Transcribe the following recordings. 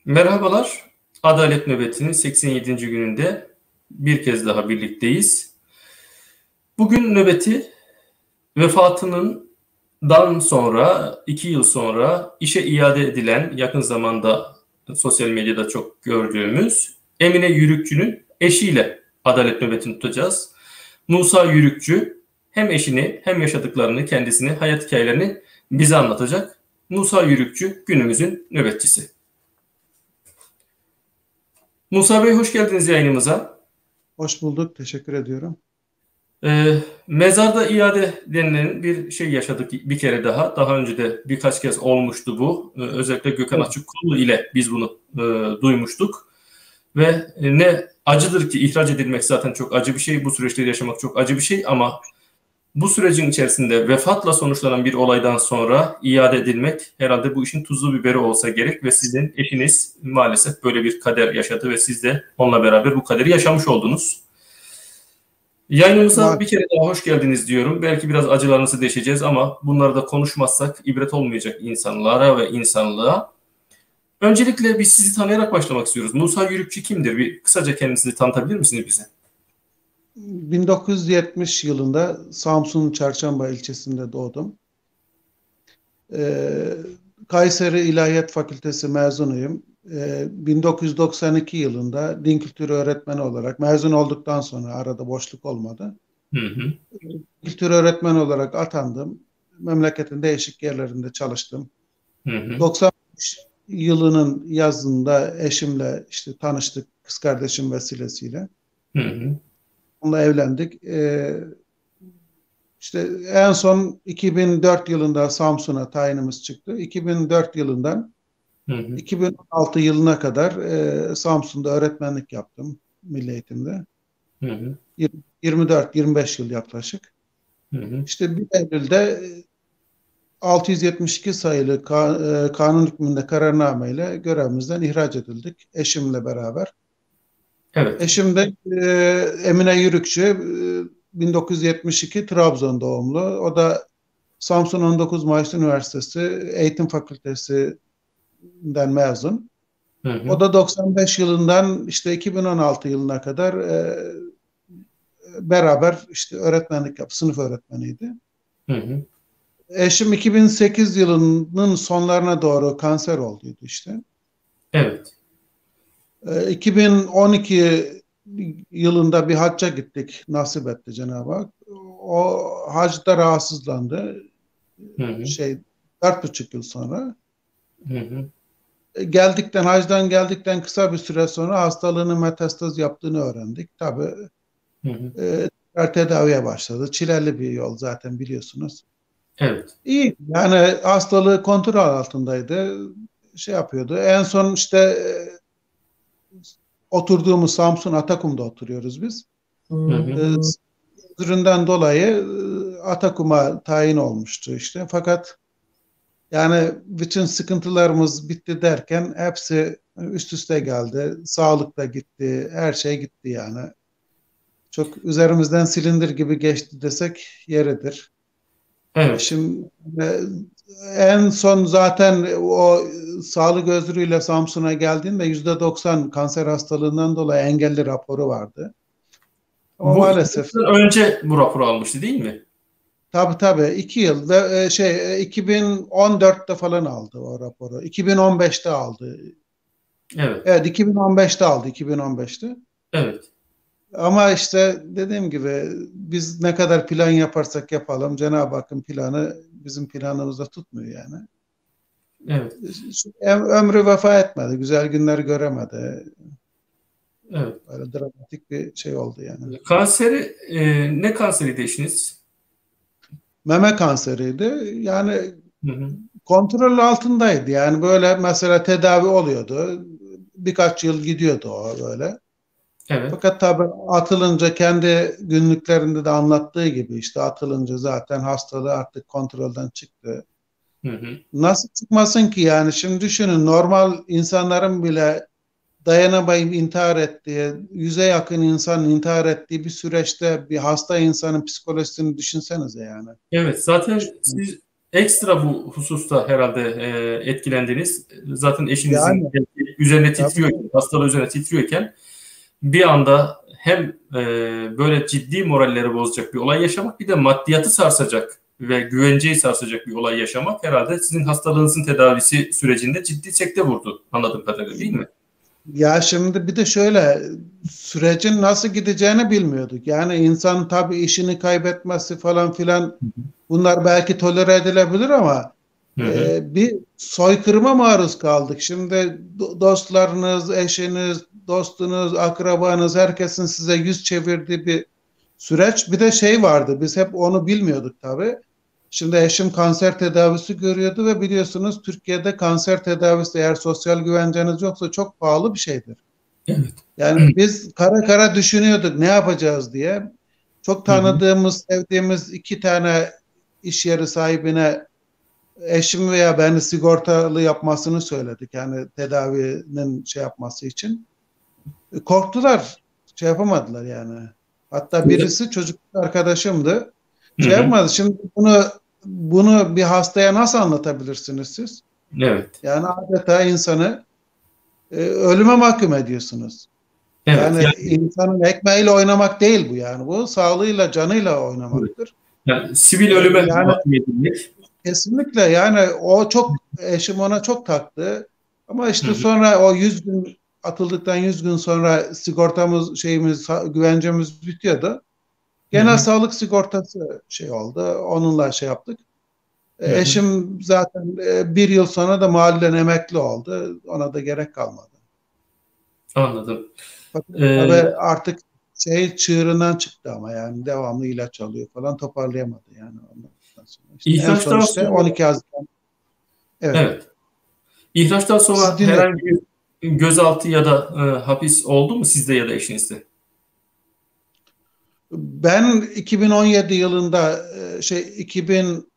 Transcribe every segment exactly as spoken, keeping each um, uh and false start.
Merhabalar, Adalet Nöbeti'nin seksen yedinci gününde bir kez daha birlikteyiz. Bugün nöbeti vefatından sonra, iki yıl sonra işe iade edilen, yakın zamanda sosyal medyada çok gördüğümüz Emine Yürükçü'nün eşiyle Adalet Nöbeti'ni tutacağız. Musa Yürükçü hem eşini hem yaşadıklarını, kendisini, hayat hikayelerini bize anlatacak. Musa Yürükçü günümüzün nöbetçisi. Musa Bey, hoş geldiniz yayınımıza. Hoş bulduk, teşekkür ediyorum. Ee, mezarda iade denilen bir şey yaşadık bir kere daha. Daha önce de birkaç kez olmuştu bu. Ee, özellikle Gökhan Evet. Açıkkollu ile biz bunu e, duymuştuk. Ve e, ne acıdır ki ihraç edilmek zaten çok acı bir şey. Bu süreçleri yaşamak çok acı bir şey ama bu sürecin içerisinde vefatla sonuçlanan bir olaydan sonra iade edilmek herhalde bu işin tuzlu biberi olsa gerek ve sizin eşiniz maalesef böyle bir kader yaşadı ve siz de onunla beraber bu kaderi yaşamış oldunuz. Yayınımıza bir kere daha hoş geldiniz diyorum. Belki biraz acılarınızı deşeceğiz ama bunları da konuşmazsak ibret olmayacak insanlara ve insanlığa. Öncelikle biz sizi tanıyarak başlamak istiyoruz. Musa Yürükçü kimdir? Bir kısaca kendinizi tanıtabilir misiniz bize? bin dokuz yüz yetmiş yılında Samsun Çarşamba ilçesinde doğdum. Ee, Kayseri İlahiyat Fakültesi mezunuyum. Ee, bin dokuz yüz doksan iki yılında din kültürü öğretmeni olarak mezun olduktan sonra arada boşluk olmadı. Hı hı. Din kültürü öğretmeni olarak atandım. Memleketin değişik yerlerinde çalıştım. Hı hı. doksan beş yılının yazında eşimle işte tanıştık, kız kardeşim vesilesiyle. Hı hı. Onunla evlendik. Ee, işte en son iki bin dört yılında Samsun'a tayinimiz çıktı. iki bin dört yılından Hı hı. iki bin on altı yılına kadar e, Samsun'da öğretmenlik yaptım milli eğitimde. Hı hı. yirmi dört yirmi beş yıl yaklaşık. Hı hı. İşte bir Eylül'de altı yüz yetmiş iki sayılı ka e, kanun hükmünde kararnameyle görevimizden ihraç edildik eşimle beraber. Evet. Eşim de e, Emine Yürükçü, e, bin dokuz yüz yetmiş iki Trabzon doğumlu. O da Samsun on dokuz Mayıs Üniversitesi Eğitim Fakültesinden mezun. Hı hı. O da doksan beş yılından işte iki bin on altı yılına kadar e, beraber işte öğretmenlik yaptı, sınıf öğretmeniydi. Hı hı. Eşim iki bin sekiz yılının sonlarına doğru kanser olduydu işte. Evet. E, iki bin on iki yılında bir hacca gittik, nasip etti Cenab-ı Hak. O hacda rahatsızlandı. Hı hı. Şey, dört buçuk yıl sonra. Hı hı. Geldikten, hacdan geldikten kısa bir süre sonra hastalığının metastaz yaptığını öğrendik. Tabii Hı hı. e, tedaviye başladı. Çileli bir yol zaten biliyorsunuz. Evet. İyi, yani hastalığı kontrol altındaydı. Şey yapıyordu. En son işte e, oturduğumuz Samsun Atakum'da oturuyoruz biz. Hı hı. E, üründen dolayı e, Atakum'a tayin olmuştu işte. Fakat yani bütün sıkıntılarımız bitti derken hepsi üst üste geldi. Sağlık da gitti, her şey gitti yani. Çok üzerimizden silindir gibi geçti desek yeridir. Evet. Şimdi e, en son zaten o sağlık özrüyle Samsun'a geldiğinde yüzde doksan kanser hastalığından dolayı engelli raporu vardı. Ama Bu iki maalesef yıl önce bu raporu almıştı değil mi? tabii tabii iki yıl ve e, şey e, iki bin on dörtte falan aldı o raporu. iki bin on beşte aldı. Evet. Evet, iki bin on beşte aldı, iki bin on beşte. Evet. Ama işte dediğim gibi biz ne kadar plan yaparsak yapalım Cenab-ı Hakk'ın planı bizim planımızda tutmuyor yani. Evet. Ömrü vefa etmedi, güzel günler göremedi. Evet. Böyle dramatik bir şey oldu yani. Kanseri e, ne kanseriydi eşiniz? Meme kanseriydi. Yani Hı hı. kontrol altındaydı. Yani böyle mesela tedavi oluyordu. Birkaç yıl gidiyordu o böyle. Evet. Fakat tabii atılınca kendi günlüklerinde de anlattığı gibi işte atılınca zaten hastalığı artık kontrolden çıktı. Hı hı. Nasıl çıkmasın ki yani şimdi düşünün normal insanların bile dayanamayıp intihar ettiği, yüze yakın insanın intihar ettiği bir süreçte bir hasta insanın psikolojisini düşünsenize yani. Evet. Zaten siz ekstra bu hususta herhalde e, etkilendiniz. Zaten eşinizin Yani üzerine titriyorken, hastalığı üzerine titriyorken bir anda hem e, böyle ciddi moralleri bozacak bir olay yaşamak, bir de maddiyatı sarsacak ve güvenceyi sarsacak bir olay yaşamak herhalde sizin hastalığınızın tedavisi sürecinde ciddi sekte vurdu anladığım kadarıyla, değil mi? Ya şimdi bir de şöyle, sürecin nasıl gideceğini bilmiyorduk. Yani insan tabii işini kaybetmesi falan filan, bunlar belki tolere edilebilir ama Hı hı. e, bir soykırıma maruz kaldık. Şimdi dostlarınız, eşiniz, dostunuz, akrabanız, herkesin size yüz çevirdiği bir süreç. Bir de şey vardı, biz hep onu bilmiyorduk tabii. Şimdi eşim kanser tedavisi görüyordu ve biliyorsunuz Türkiye'de kanser tedavisi, eğer sosyal güvenceniz yoksa, çok pahalı bir şeydir. Evet. Yani biz kara kara düşünüyorduk ne yapacağız diye. Çok tanıdığımız, sevdiğimiz iki tane iş yeri sahibine eşim veya beni sigortalı yapmasını söyledik. Yani tedavinin şey yapması için. Korktular. Şey yapamadılar yani. Hatta birisi çocukluk arkadaşımdı. Şey Hı hı. yapmadı. Şimdi bunu bunu bir hastaya nasıl anlatabilirsiniz siz? Evet. Yani adeta insanı e, ölüme mahkum ediyorsunuz. Evet. Yani, Yani, insanın ekmeğiyle oynamak değil bu yani. Bu sağlığıyla, canıyla oynamaktır. yani sivil E, ölüme yani mahkum edilmek. kesinlikle, yani o çok, eşim ona çok taktı. Ama Hı işte hı. sonra o yüz gün atıldıktan yüz gün sonra sigortamız, şeyimiz, güvencemiz bitiyordu. Hı Genel hı. sağlık sigortası şey oldu. Onunla şey yaptık. Hı E, hı. Eşim zaten e, bir yıl sonra da mahallen emekli oldu. Ona da gerek kalmadı. Anladım. Fakat tabii Ee, artık şey çığırından çıktı ama yani devamlı ilaç alıyor falan, toparlayamadı yani ondan sonra. İşte en son ihraçtan işte sonra on iki Haziran. Evet. evet. İhraçtan Siz sonra dinliyorum. herhangi bir gözaltı ya da e, hapis oldu mu sizde ya da eşinizde? Ben iki bin on yedi yılında e, şey iki bin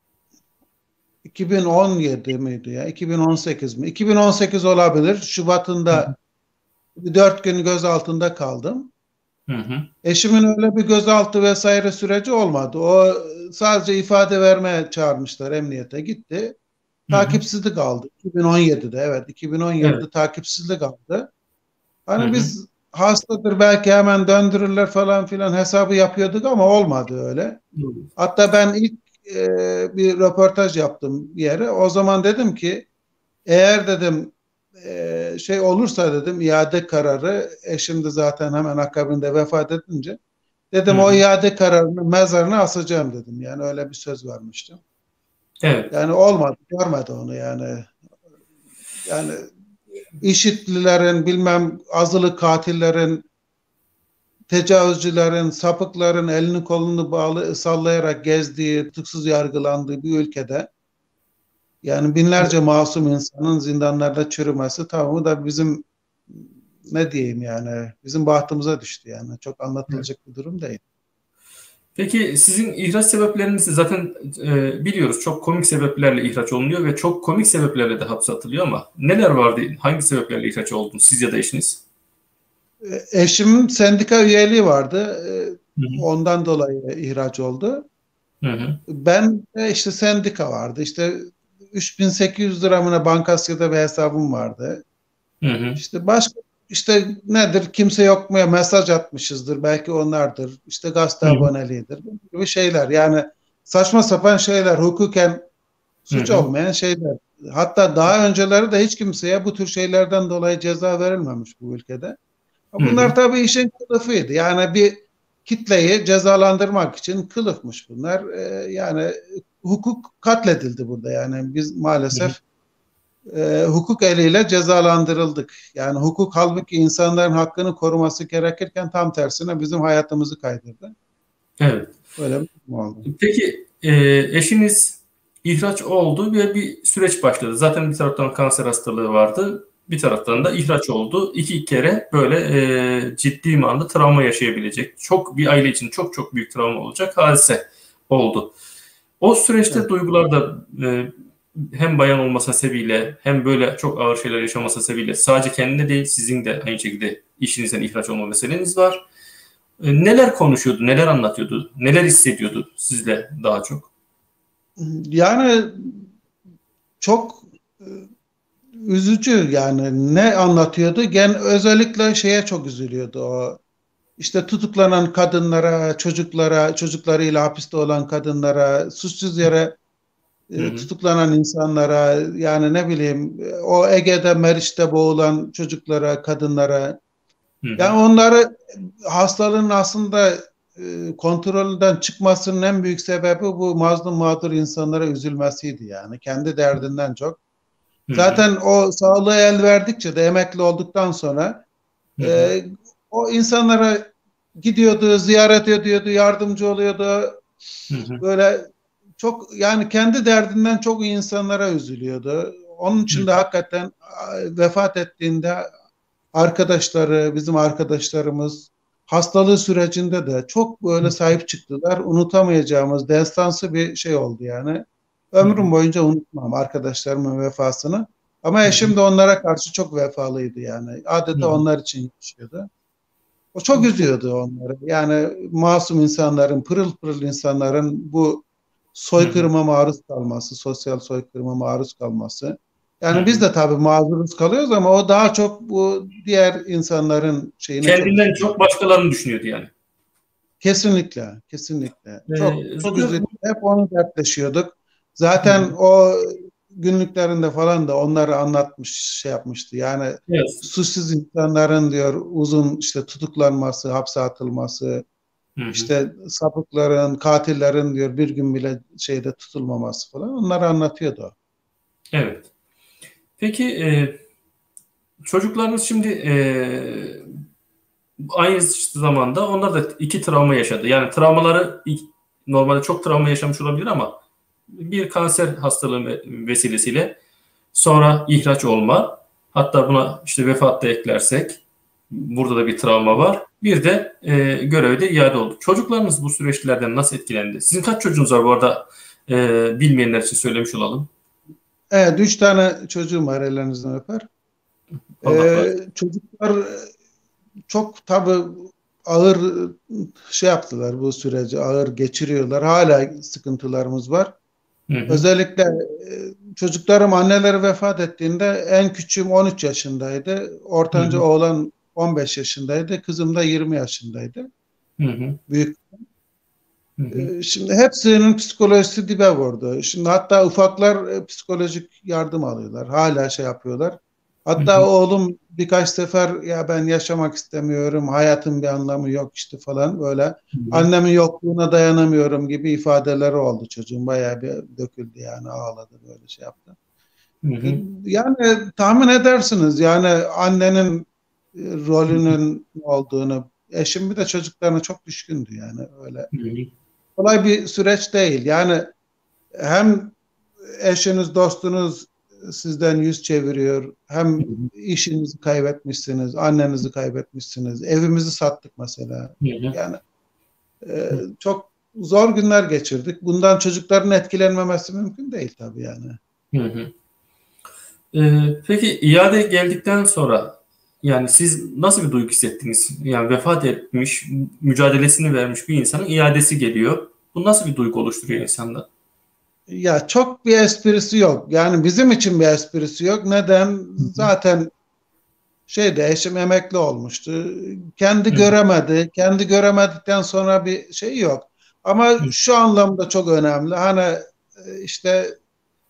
iki bin on yedi miydi ya? iki bin on sekiz mi? iki bin on sekiz olabilir. Hı hı. Şubat'ında dört gün gözaltında kaldım. Hı hı. Eşimin öyle bir gözaltı vesaire süreci olmadı. O sadece ifade vermeye çağırmışlar, emniyete gitti. Hı hı. Takipsizlik aldı. iki bin on yedide, evet, Evet. iki bin on yedide takipsizlik aldı. Hı Hani hı. biz hastadır belki hemen döndürürler falan filan hesabı yapıyorduk ama olmadı öyle. Hatta ben ilk e, bir röportaj yaptım bir yere. O zaman dedim ki, eğer dedim e, şey olursa dedim, iade kararı, eşim de zaten hemen akabinde vefat edince, Hı dedim o hı. iade kararını mezarına asacağım dedim. Yani öyle bir söz vermiştim. Evet. Yani olmadı, görmedi onu yani. Yani IŞİD'lilerin, bilmem azılı katillerin, tecavüzcülerin, sapıkların elini kolunu bağlı sallayarak gezdiği, tutuksuz yargılandığı bir ülkede, yani binlerce masum insanın zindanlarda çürümesi, tamamı da bizim, ne diyeyim yani, bizim bahtımıza düştü yani. Çok Evet. anlatılacak bir durum değil. Peki sizin ihraç sebepleriniz zaten e, biliyoruz, çok komik sebeplerle ihraç olunuyor ve çok komik sebeplerle de hapse atılıyor ama neler vardı? Hangi sebeplerle ihraç oldunuz siz ya da eşiniz? E, Eşimin sendika üyeliği vardı. E, Hı hı. Ondan dolayı ihraç oldu. Hı hı. Ben de işte sendika vardı. İşte üç bin sekiz yüz liramına Bankasya'da bir hesabım vardı. Hı hı. İşte başka, işte nedir, kimse yok mu ya, mesaj atmışızdır, belki onlardır. İşte gazete Hı hı. aboneliğidir. Bu gibi şeyler yani, saçma sapan şeyler, hukuken Hı suç hı. olmayan şeyler. Hatta daha önceleri de hiç kimseye bu tür şeylerden dolayı ceza verilmemiş bu ülkede. Hı hı. Bunlar tabii işin kılıfıydı. Yani bir kitleyi cezalandırmak için kılıfmış bunlar. Ee, yani hukuk katledildi burada. Yani biz Hı hı. maalesef e, hukuk eliyle cezalandırıldık. Yani hukuk halbuki insanların hakkını koruması gerekirken tam tersine bizim hayatımızı kaydırdı. Evet. Böyle bir durum oldu. Peki e, eşiniz ihraç oldu ve bir süreç başladı. Zaten bir taraftan kanser hastalığı vardı, bir taraftan da ihraç oldu. İki kere böyle e, ciddi manada travma yaşayabilecek, çok bir aile için çok çok büyük travma olacak hadise oldu. O süreçte Evet. duygular da e, hem bayan olmasa sebebiyle hem böyle çok ağır şeyler yaşamasa sebebiyle sadece kendine değil sizin de aynı şekilde işinizden ihraç olma meseleniz var. E, neler konuşuyordu, neler anlatıyordu, neler hissediyordu sizle daha çok? Yani çok üzücü yani. Ne anlatıyordu? Gen özellikle şeye çok üzülüyordu o. İşte tutuklanan kadınlara, çocuklara, çocuklarıyla hapiste olan kadınlara, suçsuz yere Hı e, hı. tutuklanan insanlara, yani ne bileyim o Ege'de, Meriç'te boğulan çocuklara, kadınlara, Hı hı. yani onları, hastalığın aslında e, kontrolden çıkmasının en büyük sebebi bu mazlum mağdur insanlara üzülmesiydi yani. Kendi derdinden çok. Hı hı. Zaten o sağlığı el verdikçe de emekli olduktan sonra Hı hı. e, o insanlara gidiyordu, ziyaret ediyordu, yardımcı oluyordu. Hı hı. Böyle çok, yani kendi derdinden çok iyi insanlara üzülüyordu. Onun Hı için de hakikaten vefat ettiğinde arkadaşları, bizim arkadaşlarımız hastalığı sürecinde de çok böyle sahip çıktılar. Unutamayacağımız destansı bir şey oldu yani. hı. Ömrüm boyunca unutmam arkadaşlarımın vefasını. Ama Hı hı. eşim de onlara karşı çok vefalıydı yani. Hı Adeta hı. onlar için yaşıyordu. O çok Bu, üzüyordu onları. Yani masum insanların, pırıl pırıl insanların bu hı hı. soykırıma maruz kalması, sosyal soykırıma maruz kalması. Hı Yani biz hı. de tabii mağduruz kalıyoruz ama o daha çok bu diğer insanların şeyine çok Kendinden çok üzülüyor. başkalarını düşünüyordu yani. Kesinlikle, kesinlikle. Çok Ee, çok zaten üzüldük. bu- Hep onu dertleşiyorduk. hı hı. Zaten o günlüklerinde falan da onları anlatmış, şey yapmıştı. Yani Evet. suçsuz insanların diyor uzun işte tutuklanması, hapse atılması, Hı hı. işte sapıkların, katillerin diyor bir gün bile şeyde tutulmaması falan, onları anlatıyordu o. Evet. Peki e, çocuklarınız şimdi e, aynı zamanda onlar da iki travma yaşadı. Yani travmaları ilk- normalde çok travma yaşamış olabilir ama bir kanser hastalığı ve- vesilesiyle sonra ihraç olma, hatta buna işte vefat da eklersek burada da bir travma var. Bir de e, görevde iade oldu. Çocuklarınız bu süreçlerden nasıl etkilendi? Sizin kaç çocuğunuz var bu arada? E, bilmeyenler için söylemiş olalım. Evet, üç tane çocuğum var, ellerinizden öper. Allah Ee, bağışlasın. çocuklar çok tabii ağır şey yaptılar, bu süreci ağır geçiriyorlar. Hala sıkıntılarımız var. Hı hı. Özellikle e, çocuklarım anneleri vefat ettiğinde en küçüğüm on üç yaşındaydı. Hı Ortanca hı. oğlan on beş yaşındaydı. Kızım da yirmi yaşındaydı. Hı hı. Büyük. Hı hı. E, Şimdi hepsinin psikolojisi dibe vurdu. Şimdi hatta ufaklar e, psikolojik yardım alıyorlar. Hala şey yapıyorlar. Hı Hatta hı. oğlum birkaç sefer ya ben yaşamak istemiyorum, hayatın bir anlamı yok işte falan böyle. Hı hı. Annemin yokluğuna dayanamıyorum gibi ifadeleri oldu çocuğun. Bayağı bir döküldü yani, ağladı, böyle şey yaptı. Hı E, hı. Yani tahmin edersiniz yani annenin e, rolünün olduğunu. Eşim bir de çocuklarına çok düşkündü yani, öyle Hı hı. kolay bir süreç değil. Yani hem eşiniz, dostunuz sizden yüz çeviriyor, Hı hem hı. işinizi kaybetmişsiniz, annenizi kaybetmişsiniz, evimizi sattık mesela. Hı hı. Yani e, çok zor günler geçirdik. Bundan çocukların etkilenmemesi mümkün değil tabii yani. Hı hı. Ee, peki iade geldikten sonra yani siz nasıl bir duygu hissettiniz? Yani vefat etmiş, mücadelesini vermiş bir insanın iadesi geliyor. Bu nasıl bir duygu oluşturuyor insanda? Ya çok bir esprisi yok. Yani bizim için bir esprisi yok. Neden? Hı hı. Zaten şeyde eşim emekli olmuştu. Kendi Hı hı. göremedi. Kendi göremedikten sonra bir şey yok. Ama şu anlamda çok önemli. Hani e, işte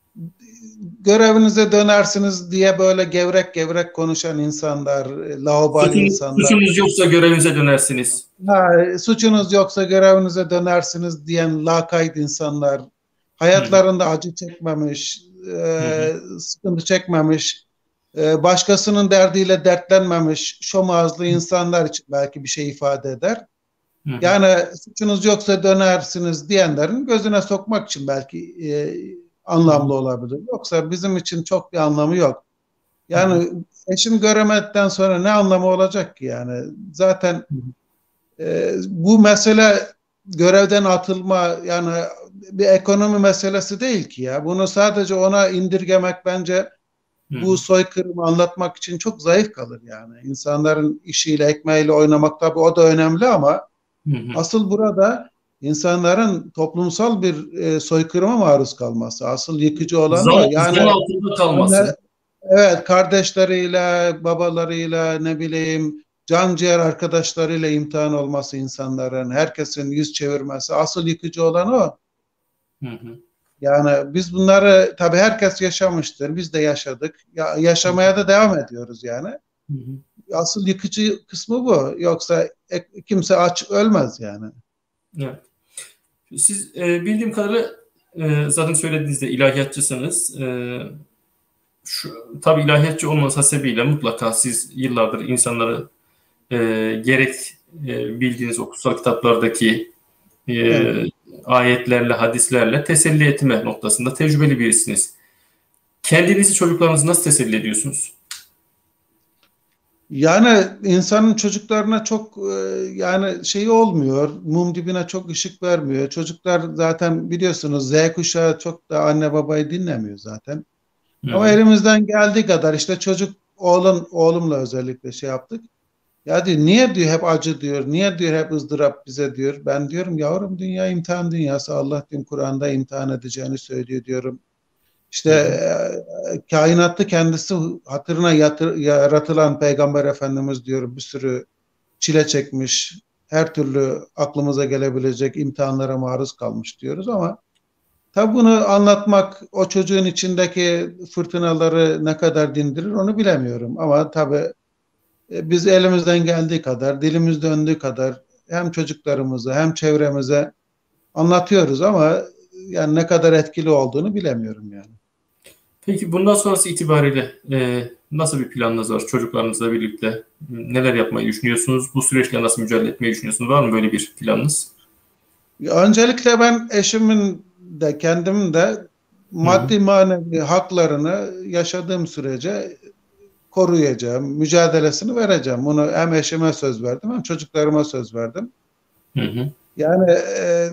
görevinize dönersiniz diye böyle gevrek gevrek konuşan insanlar, e, laubali Suçunuz, insanlar. suçunuz yoksa görevinize dönersiniz. Ha, suçunuz yoksa görevinize dönersiniz diyen lakayt insanlar. Hı hı. Hayatlarında acı çekmemiş, Hı hı. e, sıkıntı çekmemiş, e, başkasının derdiyle dertlenmemiş şomazlı insanlar için belki bir şey ifade eder. Hı hı. Yani suçunuz yoksa dönersiniz diyenlerin gözüne sokmak için belki e, Hı anlamlı hı. olabilir. Yoksa bizim için çok bir anlamı yok. Hı hı. Yani eşim göremedikten sonra ne anlamı olacak ki yani? Zaten e, bu mesele görevden atılma, yani bir ekonomi meselesi değil ki ya. Bunu sadece ona indirgemek bence Hı bu hı. soykırımı anlatmak için çok zayıf kalır yani. İnsanların işiyle, ekmeğiyle oynamak tabii o da önemli ama Hı hı. asıl burada insanların toplumsal bir e, soykırıma maruz kalması. Asıl yıkıcı olan o. Zan, Yani zan altında anne, kalması. Evet, kardeşleriyle, babalarıyla, ne bileyim, can ciğer arkadaşlarıyla imtihan olması insanların, herkesin yüz çevirmesi, asıl yıkıcı olan o. Hı hı. Yani biz bunları tabii herkes yaşamıştır, biz de yaşadık. Ya, Hı yaşamaya da devam ediyoruz yani. hı. Asıl yıkıcı kısmı bu. Yoksa e- kimse aç ölmez yani. Evet. Siz e, bildiğim kadarıyla e, zaten söylediğinizde ilahiyatçısınız. E, şu, tabii ilahiyatçı olmanız hasebiyle mutlaka siz yıllardır insanları e, gerek e, bildiğiniz o kutsal kitaplardaki e, Evet. ayetlerle, hadislerle teselli etme noktasında tecrübeli birisiniz. Kendinizi, çocuklarınızı nasıl teselli ediyorsunuz? Yani insanın çocuklarına çok e, yani şeyi olmuyor, mum dibine çok ışık vermiyor. Çocuklar zaten biliyorsunuz Z kuşağı çok da anne babayı dinlemiyor zaten. Hı Ama hı. elimizden geldiği kadar işte çocuk oğlum oğlumla özellikle şey yaptık. Ya diyor niye diyor hep acı diyor, niye diyor hep ızdırap bize diyor. Ben diyorum yavrum dünya imtihan dünyası. Allah diyor Kur'an'da imtihan edeceğini söylüyor diyorum. İşte Hı hı. e, kainatta kendisi hatırına yatır, yaratılan Peygamber Efendimiz diyor bir sürü çile çekmiş, her türlü aklımıza gelebilecek imtihanlara maruz kalmış diyoruz ama tabi bunu anlatmak o çocuğun içindeki fırtınaları ne kadar dindirir onu bilemiyorum ama tabi e, biz elimizden geldiği kadar, dilimiz döndüğü kadar hem çocuklarımıza hem çevremize anlatıyoruz ama yani ne kadar etkili olduğunu bilemiyorum yani. Peki bundan sonrası itibariyle e, nasıl bir planınız var çocuklarınızla birlikte? Neler yapmayı düşünüyorsunuz? Bu süreçle nasıl mücadele etmeyi düşünüyorsunuz? Var mı böyle bir planınız? Öncelikle ben eşimin de kendimin de Hı hı. maddi manevi haklarını yaşadığım sürece koruyacağım, mücadelesini vereceğim. Bunu hem eşime söz verdim hem çocuklarıma söz verdim. Hı hı. Yani e,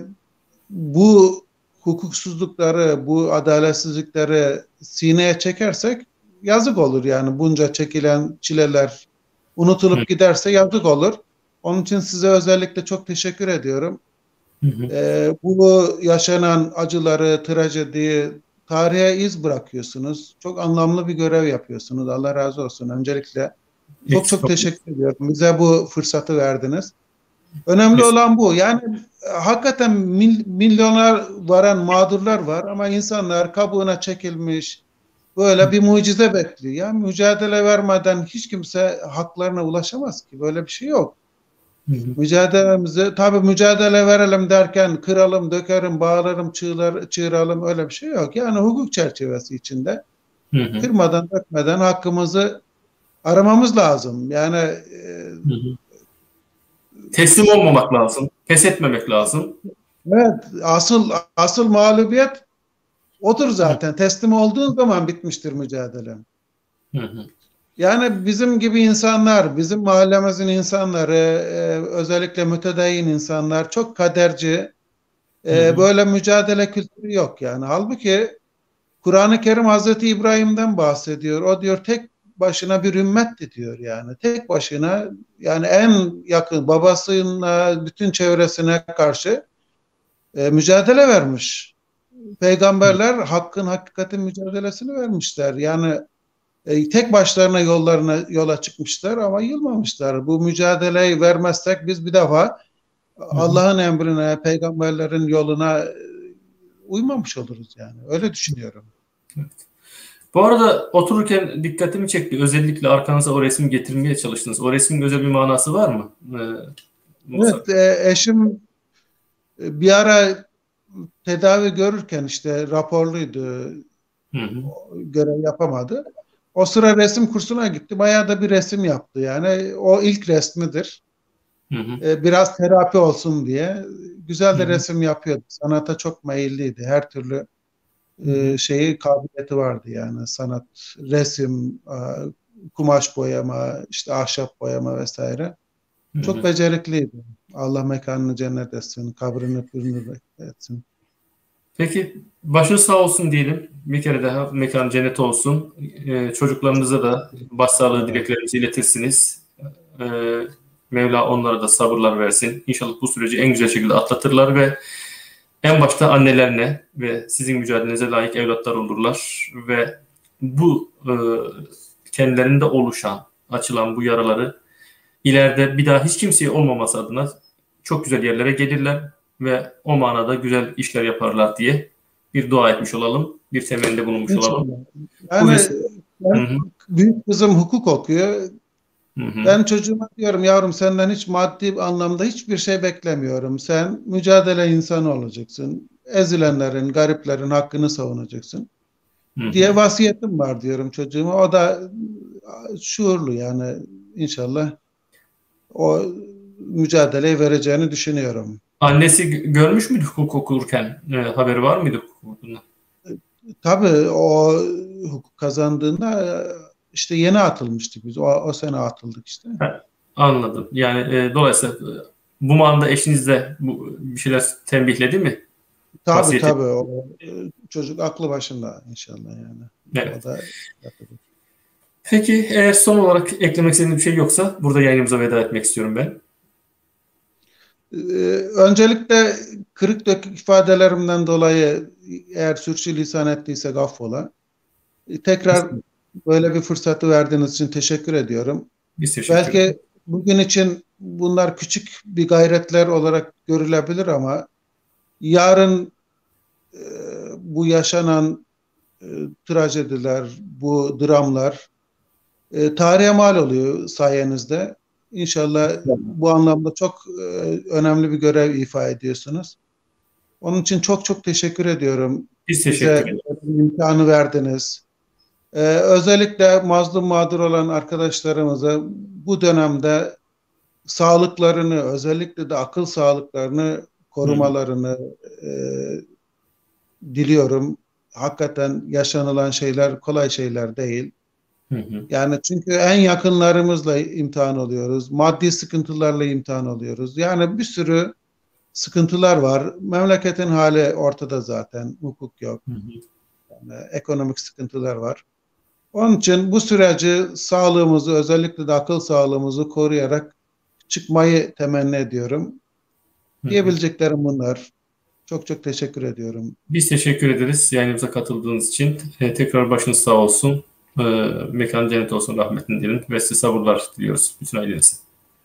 bu hukuksuzlukları, bu adaletsizlikleri sineye çekersek yazık olur yani bunca çekilen çileler Hı unutulup giderse yazık olur. Onun için size özellikle çok teşekkür ediyorum. hı. Ee, bu yaşanan acıları, trajediyi tarihe iz bırakıyorsunuz. Çok anlamlı bir görev yapıyorsunuz. Allah razı olsun. Öncelikle çok Eksik çok olmayın. teşekkür ediyorum. Bize bu fırsatı verdiniz. Önemli Mes- olan bu. Yani e, hakikaten mil, milyonlar varan mağdurlar var ama insanlar kabuğuna çekilmiş böyle bir mucize bekliyor. Ya mücadele vermeden hiç kimse haklarına ulaşamaz ki. Böyle bir şey yok. Hı hı. Mücadelemizi tabii mücadele verelim derken kıralım, dökerim, bağırırım, çığlar, çığıralım öyle bir şey yok. Yani hukuk çerçevesi içinde Hı hı. kırmadan, dökmeden hakkımızı aramamız lazım. Yani e, Hı hı. Teslim olmamak lazım. Pes etmemek lazım. evet, asıl asıl mağlubiyet odur Hı zaten. Teslim olduğun zaman bitmiştir mücadele. hı. Hı. Yani bizim gibi insanlar, bizim mahallemizin insanları, e, özellikle mütedeyyin insanlar çok kaderci, Hı e, hı. böyle mücadele kültürü yok yani. Halbuki Kur'an-ı Kerim Hazreti İbrahim'den bahsediyor. O diyor tek başına bir ümmetti diyor yani. Tek başına yani en yakın babasına, bütün çevresine karşı e, mücadele vermiş. Hı Peygamberler hakkın, hakikatin mücadelesini vermişler. Yani e, tek başlarına yollarına yola çıkmışlar ama yılmamışlar. Bu mücadeleyi vermezsek biz bir defa hı. Allah'ın emrine, peygamberlerin yoluna e, uymamış oluruz yani. Öyle düşünüyorum. Bu arada otururken dikkatimi çekti. Özellikle arkanıza o resmi getirmeye çalıştınız. O resmin özel bir manası var mı? Ee, Musa. Evet, e, eşim e, bir ara tedavi görürken işte raporluydu, Hı hı. görev yapamadı. O sıra resim kursuna gitti. Bayağı da bir resim yaptı. Yani o ilk resmidir. Hı hı. E, biraz terapi olsun diye. Güzel Hı de hı. resim yapıyordu. Sanata çok meyilliydi. Her türlü Hı e, hı. şeyi kabiliyeti vardı yani. Sanat, resim, e, kumaş boyama, işte ahşap boyama vesaire. Hı Çok hı. becerikliydi. Allah mekanını cennet etsin, kabrini pürnür etsin. Peki başın sağ olsun diyelim. Bir kere daha mekan cennet olsun. Ee, çocuklarınıza da başsağlığı Evet. dileklerinizi iletirsiniz. Ee, Mevla onlara da sabırlar versin. İnşallah bu süreci en güzel şekilde atlatırlar ve en başta annelerine ve sizin mücadelenize layık evlatlar olurlar ve bu e, kendilerinde oluşan, açılan bu yaraları ileride bir daha hiç kimseye olmaması adına çok güzel yerlere gelirler ve o manada güzel işler yaparlar diye bir dua etmiş olalım. Bir temelde bulunmuş İnşallah. olalım. Yani Bu ben, büyük kızım hukuk okuyor. Hı hı. Ben çocuğuma diyorum, yavrum senden hiç maddi anlamda hiçbir şey beklemiyorum. Sen mücadele insanı olacaksın. Ezilenlerin, gariplerin hakkını savunacaksın Hı hı. diye vasiyetim var diyorum çocuğuma. O da şuurlu, yani inşallah o mücadeleyi vereceğini düşünüyorum. Annesi görmüş müydü hukuk okurken? E, haberi var mıydı hukukundan? Tabii o hukuk kazandığında işte yeni atılmıştık biz. O, o sene atıldık işte. Ha, anladım. Yani e, dolayısıyla e, bu manada eşiniz de bu, bir şeyler tembihledi mi? Tabii Vasiyeti. tabii. O, çocuk aklı başında inşallah yani. Evet. O da yapacak. Peki eğer son olarak eklemek istediğiniz bir şey yoksa burada yayınımıza veda etmek istiyorum ben. Ee, öncelikle kırık dökük ifadelerimden dolayı eğer sürçülisan ettiysek affola. Ee, tekrar böyle bir fırsatı verdiğiniz için teşekkür ediyorum. Biz teşekkür ederiz. Belki bugün için bunlar küçük bir gayretler olarak görülebilir ama yarın e, bu yaşanan e, trajediler, bu dramlar e, tarihe mal oluyor sayenizde. İnşallah bu anlamda çok e, önemli bir görev ifa ediyorsunuz. Onun için çok çok teşekkür ediyorum. Biz teşekkür Bize ederiz. imkanı verdiniz. Ee, özellikle mazlum mağdur olan arkadaşlarımıza bu dönemde sağlıklarını, özellikle de akıl sağlıklarını korumalarını e, diliyorum. Hakikaten yaşanılan şeyler kolay şeyler değil. Hı hı. Yani çünkü en yakınlarımızla imtihan oluyoruz. Maddi sıkıntılarla imtihan oluyoruz. Yani bir sürü sıkıntılar var. Memleketin hali ortada zaten. Hukuk yok. Hı hı. Yani ekonomik sıkıntılar var. Onun için bu süreci, sağlığımızı, özellikle de akıl sağlığımızı koruyarak çıkmayı temenni ediyorum. Hı hı. Diyebileceklerim bunlar. Çok çok teşekkür ediyorum. Biz teşekkür ederiz yayınımıza katıldığınız için. E, tekrar başınız sağ olsun. E, mekan cennet olsun, rahmetini dilin ve size sabırlar diliyoruz bütün ailenize.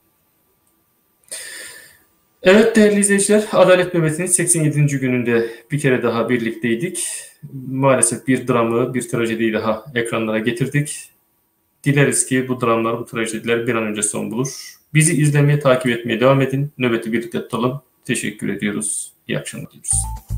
Evet değerli izleyiciler, Adalet Nöbeti'nin seksen yedinci gününde bir kere daha birlikteydik. Maalesef bir dramı, bir trajediyi daha ekranlara getirdik. Dileriz ki bu dramlar, bu trajediler bir an önce son bulur. Bizi izlemeye, takip etmeye devam edin. Nöbeti birlikte tutalım. Teşekkür ediyoruz. İyi akşamlar diliyoruz.